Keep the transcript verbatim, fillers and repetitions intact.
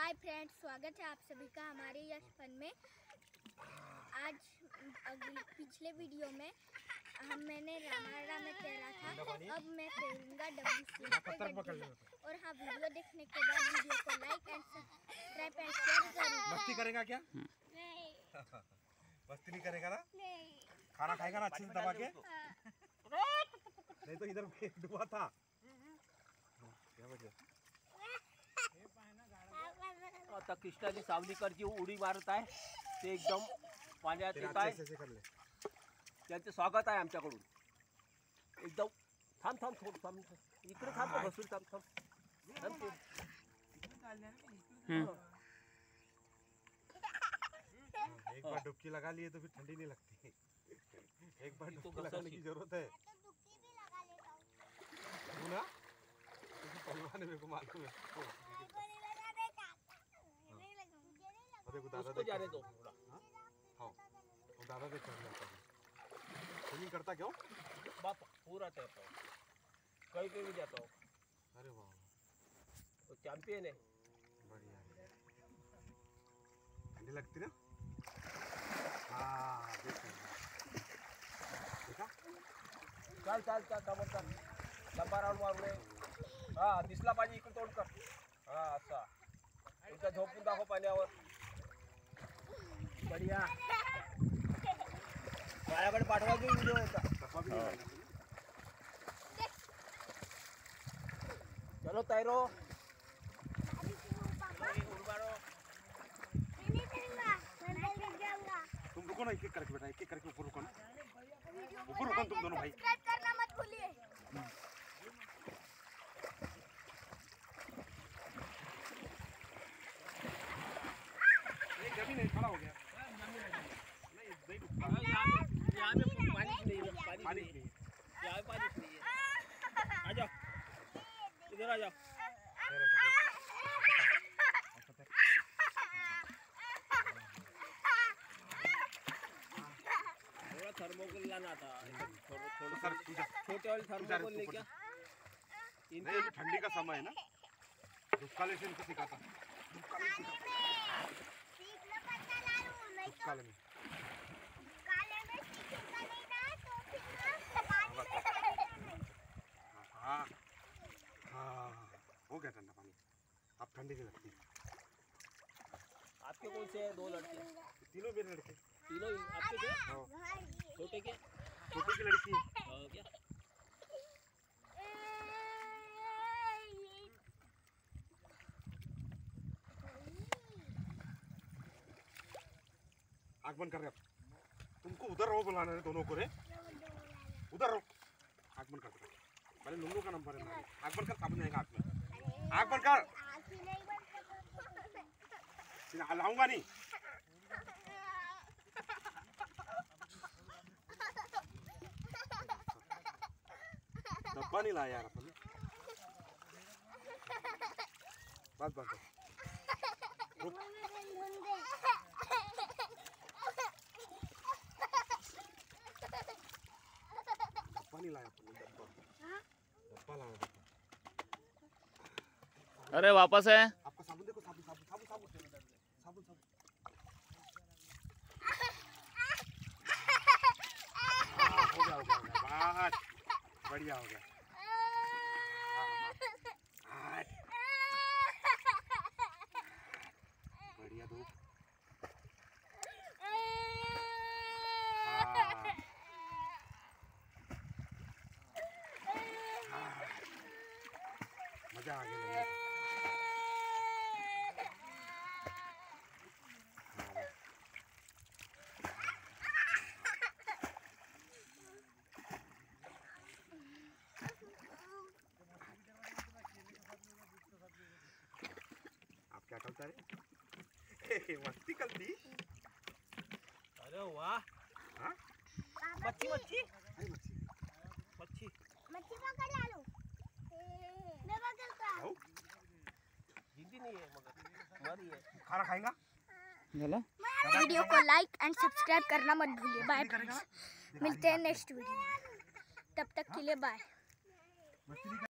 Hi friends, स्वागत है आप सभी का हमारे यश फन में। आज अगली पिछले वीडियो में हम मैंने रामायण में तैरा था, अब मैं तैरूंगा डब्ल्यू पे। और हाँ, वीडियो देखने के बाद वीडियो को like and subscribe and share जरूर। मस्ती करेगा क्या? नहीं मस्ती नहीं करेगा ना? नहीं। खाना खाएगा ना अच्छे से दबा के? नहीं तो इधर डुबा था। क्या वजह? आता कृष्णाची सावली करची उडी मारत आहे, ते एकदम पाण्यात येत आहे. त्यांचे स्वागत आहे आमच्याकडून. एकदम थांब थांब थोड थांब इकडे थांब बसून थांब थांब थांब ते. एक बार डुबकी लगा लिए तो फिर ठंडी नहीं लगती. एक बार डुबकी लगाने की जरूरत है. तू ना पहलवान है, मेरे को मालूम है. देखो दादा उसको जाने दो. हाँ वो दादा देख कर जाता है. स्विमिंग करता क्यों? बाप पूरा तैरता हूँ, कहीं पे भी जाता हूँ. अरे वाह, तो चैंपियन है. बढ़िया. ठंडी लगती ना? हाँ देखा. चल चल चल समोर चल. लंबा राऊंड मारू रे. हा दिसला पाहिजे इकडे तोंड कर. हा असा इथं झोपून दाखव पाण्यावर. बढ़िया. माझ्याकडे पाठवा की व्हिडिओ होता. चलो तैरो. तुम रुको ना, एक एक करके बेटा, एक एक करके ऊपर रुको ना. ऊपर रुको तुम दोनों भाई. सब्सक्राइब करना मत भूलिए. जमीन है, खड़ा हो गया. नहीं नहीं यहाँ पे पानी नहीं है. पानी पानी नहीं. यहाँ पे पानी नहीं है. आ जाओ इधर आ जाओ. थोड़ा थर्मोकोल लाना था. थोड़ा थोड़ा सर पूजा. छोटे वाले थर्मोकोल ले क्या? नहीं अभी ठंडी का समय है ना. दुक्काले से इनको सिखाता. दुक्काले में सिखाता. दुक्काले में. हाँ हाँ हो गया ठंडा पानी. अब ठंडी नहीं लगती. आपके कौन से हैं? दो लड़के. तीनों मेरे लड़के. तीनों आपके थे? हाँ. छोटे के? छोटी की लड़की. हाँ क्या? आग बंद कर रहे. तुमको उधर रहो बुलाना है दोनों को रे. उधर रहो. आग बंद कर दो. पहले लुंगू का नंबर है. आग बंद कर, साबुन आएगा आग में. आग बंद कर. लाऊंगा नहीं. डब्बा नहीं लाया यार अपन. बस बस रुक. डब्बा नहीं लाया अपन. डब्बा डब्बा लाया. अरे वापस है. आपका साबुन देखो. साबुन साबुन साबुन साबुन साबुन साबुन. हाँ, हो गया हो गया हो गया. बस बढ़िया हो गया. हाँ, बढ़िया दो. मजा आ गया. आप क्या करता रे? मस्ती करती. अरे वाह. हाँ? मच्छी मच्छी अरे मच्छी मच्छी मच्छी पकड़ ला लो. मैं पकड़ता हूँ. जिंदी नहीं है मगर मरी है. खाना खाएगा. वीडियो को लाइक एंड सब्सक्राइब करना मत भूलिए. बाय फ्रेंड्स, मिलते हैं नेक्स्ट वीडियो में. तब तक के लिए बाय.